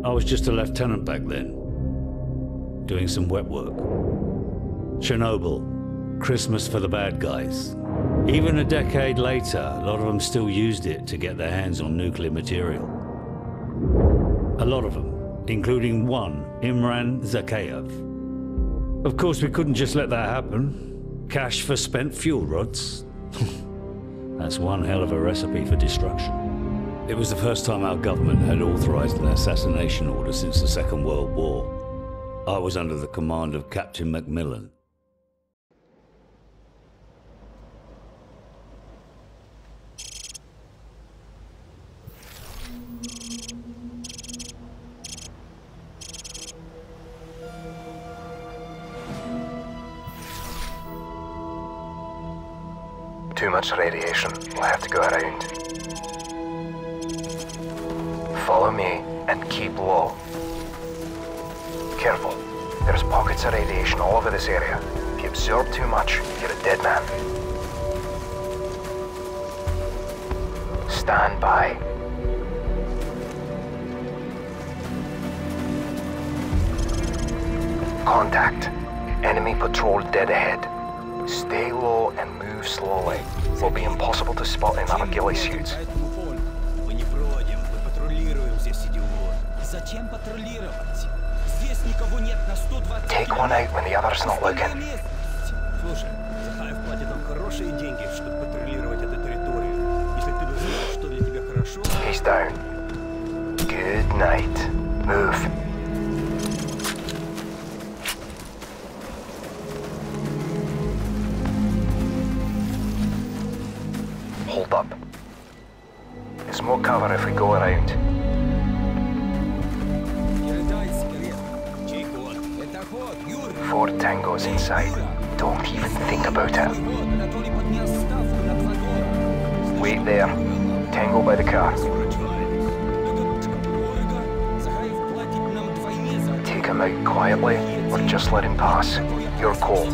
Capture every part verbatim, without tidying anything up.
I was just a lieutenant back then, doing some wet work. Chernobyl, Christmas for the bad guys. Even a decade later, a lot of them still used it to get their hands on nuclear material. A lot of them, including one, Imran Zakhaev. Of course, we couldn't just let that happen. Cash for spent fuel rods. That's one hell of a recipe for destruction. It was the first time our government had authorized an assassination order since the Second World War. I was under the command of Captain Macmillan. Too much radiation. We'll have to go around. Follow me and keep low. Careful. There's pockets of radiation all over this area. If you absorb too much, you're a dead man. Stand by. Contact. Enemy patrol dead ahead. Stay low and move slowly. Will be impossible to spot in our ghillie suits. Take one out when the other's not looking. He's down. Good night. Move. Hold up. There's more cover if we go around. Four tangos inside. Don't even think about it. Wait there. Tango by the car. Take him out quietly, or just let him pass. Your call.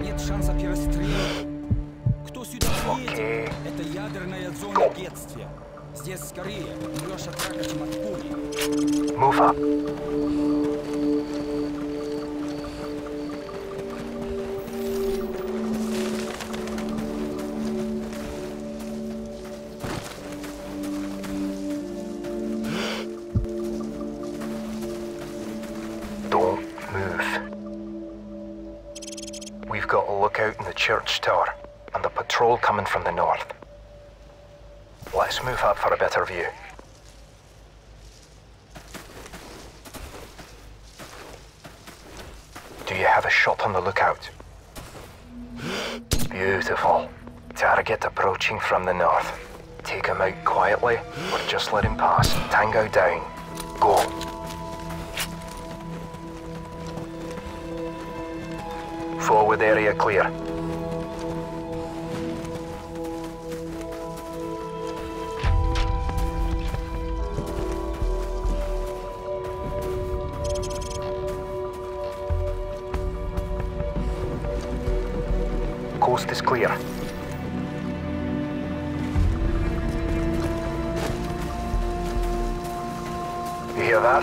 Okay. Go. Move up. Don't move. We've got a lookout in the church tower, and the patrol coming from the north. Let's move up for a better view. Do you have a shot on the lookout? Beautiful. Target approaching from the north. Take him out quietly, or just let him pass. Tango down. Go. Forward area clear. Coast is clear. You hear that?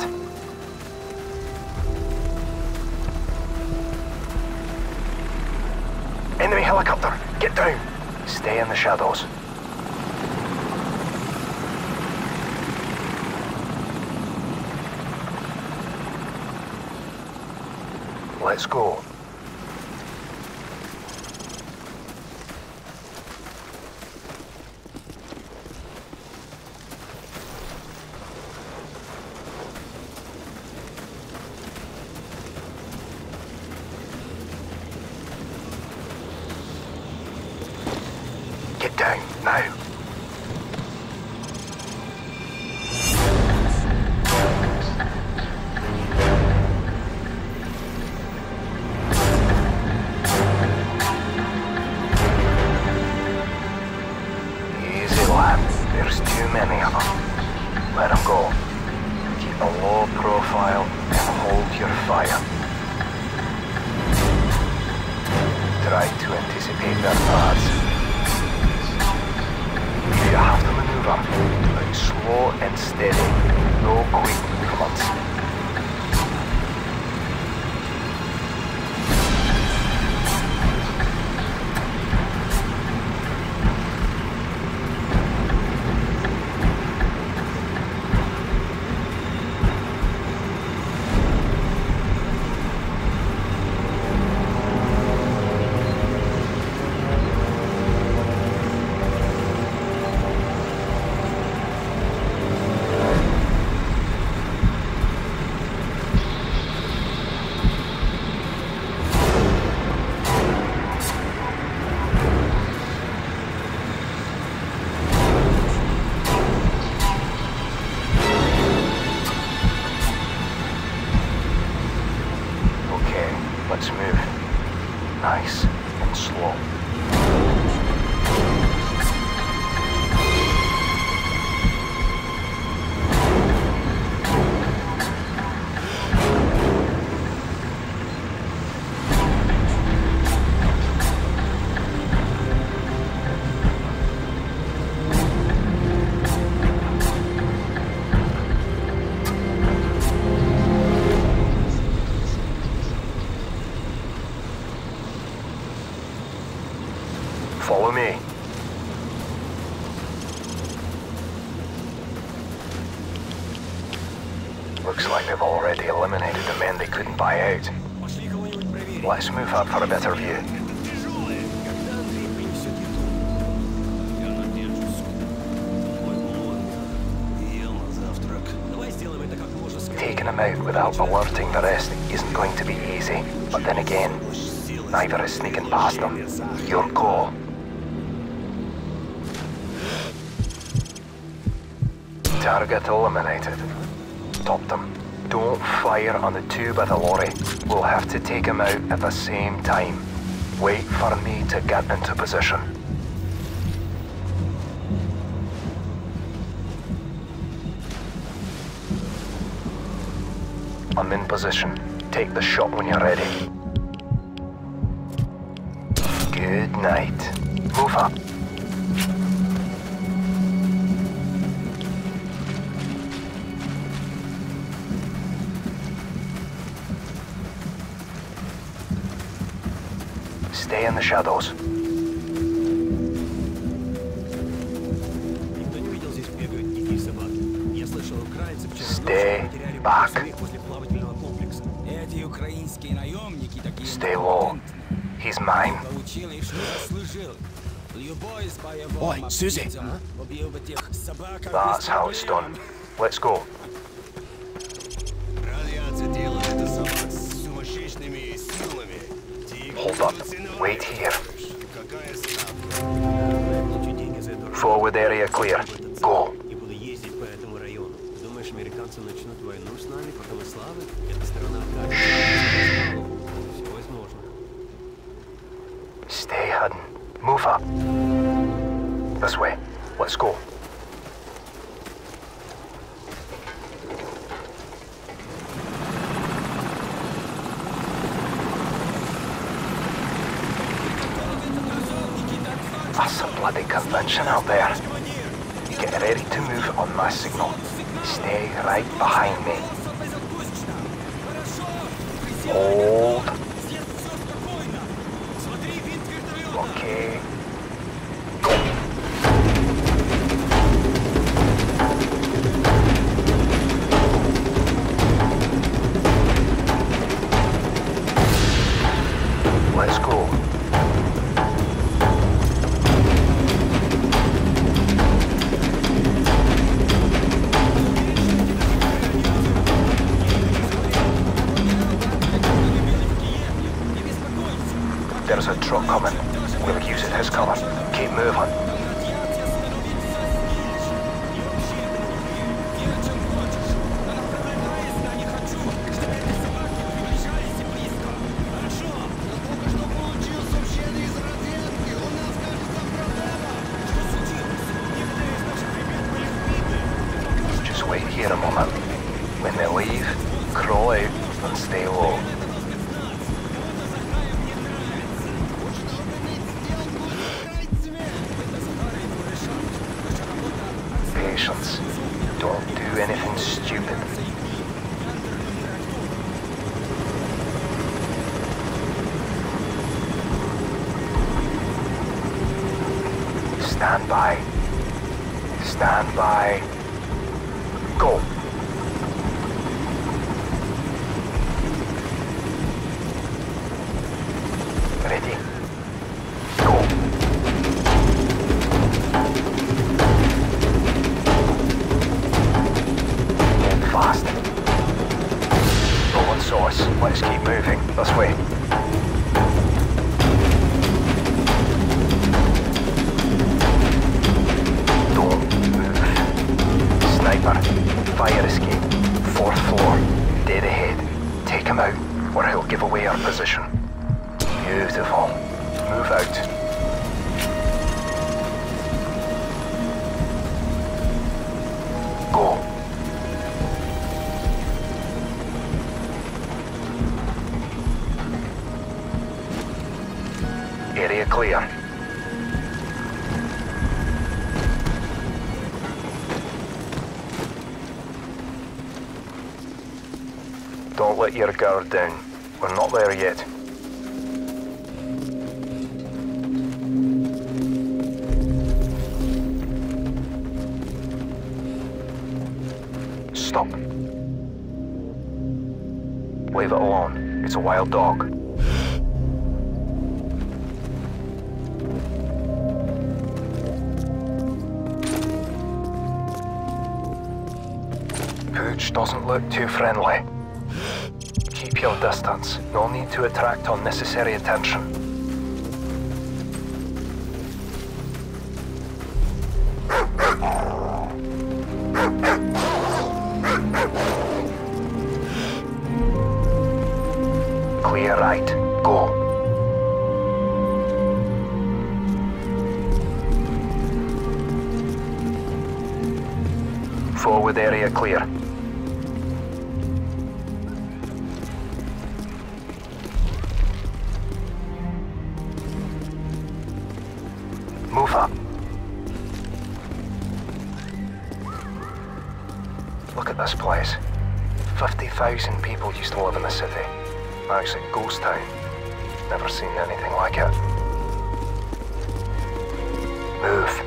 Enemy helicopter! Get down! Stay in the shadows. Let's go. Get down, now. Easy, lad. There's too many of them. Let them go. Keep a low profile and hold your fire. Try to anticipate their paths. You have to maneuver, but slow and steady, no quick movements. Looks like they've already eliminated the men they couldn't buy out. Let's move up for a better view. Taking him out without alerting the rest isn't going to be easy, but then again, neither is sneaking past them. Your call. Target eliminated. Stop them. Don't fire on the two by the lorry. We'll have to take him out at the same time. Wait for me to get into position. I'm in position. Take the shot when you're ready. Good night. Move up. Stay in the shadows. Stay back. Stay low. He's mine. Oi, Susie! That's how it's done. Let's go. Hold up. Wait here. Forward area clear. Go. Stay hidden. Move up. This way. Let's go. That's a bloody convention out there. Get ready to move on my signal. Stay right behind me. Hold. Okay. Go. Let's go. There's a truck coming. We'll use it as cover. Keep moving. Just wait here a moment. When they leave, crawl out and stay low. Patience. Don't do anything stupid. Stand by. Stand by. Go. Ready? Go. Fast. Rolling source. Let's keep moving. This way. Don't move. Sniper. Fire escape. Fourth floor. Dead ahead. Take him out, or he'll give away our position. Beautiful. Move out. Go. Area clear. Don't let your guard down. We're not there yet. Stop. Leave it alone. It's a wild dog. Pooch doesn't look too friendly. Keep your distance. No need to attract unnecessary attention. Clear right. Go. Forward area clear. Move up. Look at this place. fifty thousand people used to live in the city. Actually, ghost town. Never seen anything like it. Move.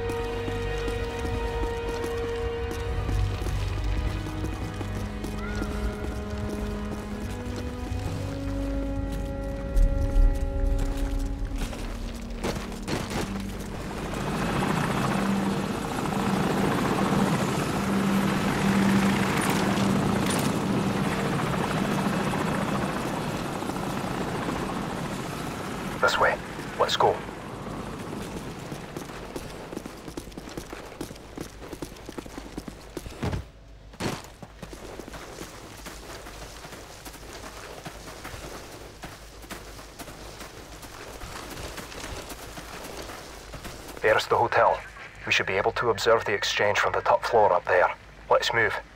This way. Let's go. There's the hotel. We should be able to observe the exchange from the top floor up there. Let's move.